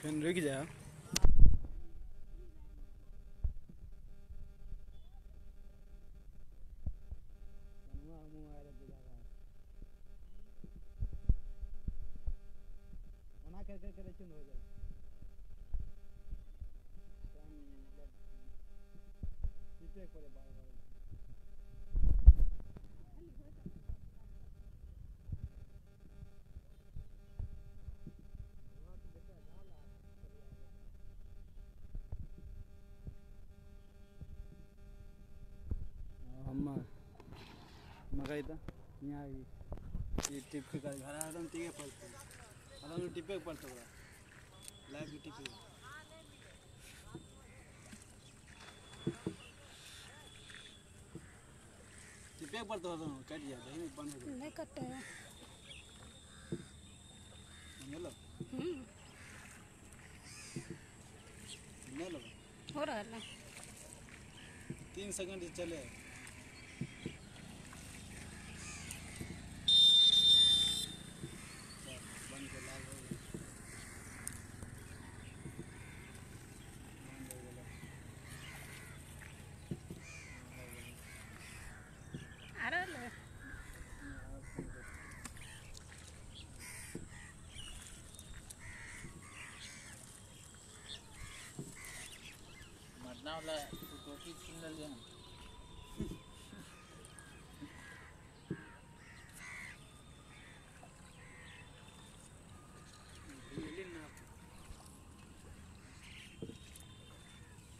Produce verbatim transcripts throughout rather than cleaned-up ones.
फिर रुक जा। कर कर कर चुन हो जाए पीछे करे बार बार अम्मा मगाई था यहाँ ये टिप के घर घर आदम तीगे पड़ते आदम टिपे पड़ते बड़ा लाइव टिपे टिपे पड़ते आदम कट गया नहीं बंद हो नहीं कटे हैं हेलो हम्म हेलो हो रहा है तीन सेकंड चले बंद के लाल हो गया आ रहा है मरना वाला टोपी छीन लिया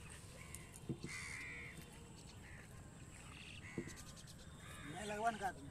मैं लगवान का